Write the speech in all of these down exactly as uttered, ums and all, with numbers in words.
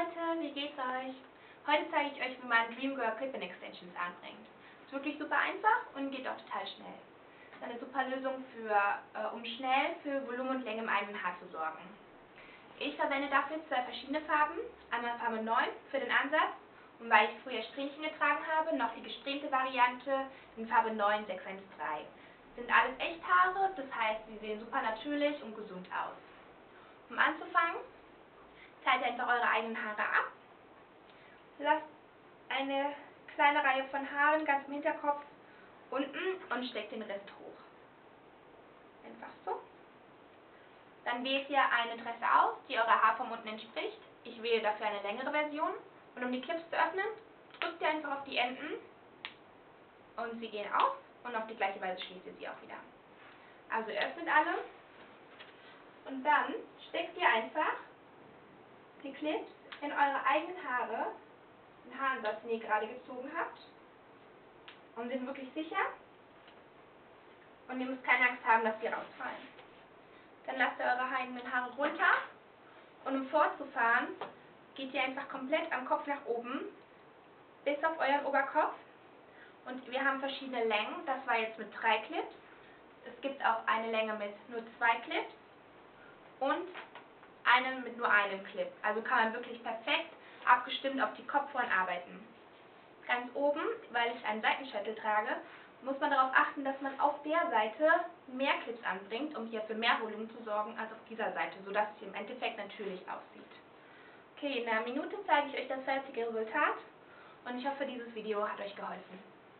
Leute, wie geht's euch? Heute zeige ich euch, wie man Dreamgirl Clip-In Extensions anbringt. Ist wirklich super einfach und geht auch total schnell. Ist eine super Lösung, für, äh, um schnell für Volumen und Länge im eigenen Haar zu sorgen. Ich verwende dafür zwei verschiedene Farben. Einmal Farbe neun für den Ansatz und weil ich früher Strähnchen getragen habe, noch die gesträhnte Variante in Farbe neun sechs eins drei. Sind alles Echthaare, das heißt, sie sehen super natürlich und gesund aus. Um anzufangen, teilt ihr einfach eure eigenen Haare ab. Lasst eine kleine Reihe von Haaren ganz im Hinterkopf unten und steckt den Rest hoch. Einfach so. Dann wählt ihr eine Tresse aus, die eurer Haarform unten entspricht. Ich wähle dafür eine längere Version. Und um die Clips zu öffnen, drückt ihr einfach auf die Enden und sie gehen auf und auf die gleiche Weise schließt ihr sie auch wieder. Also ihr öffnet alle und dann steckt ihr einfach die Clips in eure eigenen Haare, den Haaransatz, den ihr gerade gezogen habt, und sind wirklich sicher und ihr müsst keine Angst haben, dass sie rausfallen. Dann lasst ihr eure eigenen Haare runter und um fortzufahren, geht ihr einfach komplett am Kopf nach oben bis auf euren Oberkopf und wir haben verschiedene Längen, das war jetzt mit drei Clips, es gibt auch eine Länge mit nur zwei Clips und einen mit nur einem Clip, also kann man wirklich perfekt abgestimmt auf die Kopfform arbeiten. Ganz oben, weil ich einen Seitenscheitel trage, muss man darauf achten, dass man auf der Seite mehr Clips anbringt, um hier für mehr Volumen zu sorgen als auf dieser Seite, sodass es im Endeffekt natürlich aussieht. Okay, in einer Minute zeige ich euch das fertige Resultat und ich hoffe, dieses Video hat euch geholfen.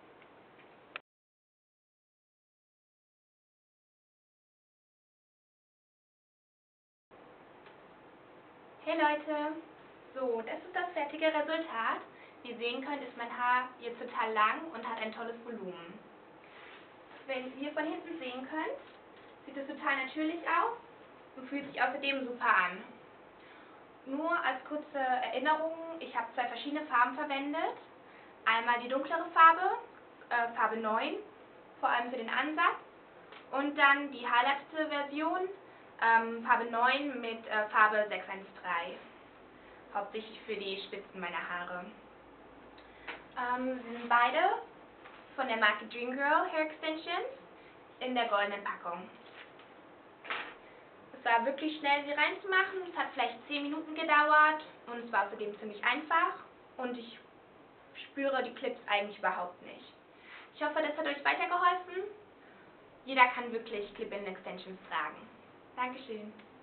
Hey Leute, so, das ist das fertige Resultat. Wie ihr sehen könnt, ist mein Haar jetzt total lang und hat ein tolles Volumen. Wenn ihr von hinten sehen könnt, sieht es total natürlich aus und fühlt sich außerdem super an. Nur als kurze Erinnerung, ich habe zwei verschiedene Farben verwendet. Einmal die dunklere Farbe, äh, Farbe neun, vor allem für den Ansatz. Und dann die highlightete Version, ähm, Farbe neun mit äh, Farbe sechs eins drei. Hauptsächlich für die Spitzen meiner Haare. Ähm, sie sind beide von der Marke Dreamgirl Hair Extensions in der goldenen Packung. Es war wirklich schnell, sie reinzumachen. Es hat vielleicht zehn Minuten gedauert und es war außerdem ziemlich einfach und ich spüre die Clips eigentlich überhaupt nicht. Ich hoffe, das hat euch weitergeholfen. Jeder kann wirklich Clip-In Extensions tragen. Dankeschön.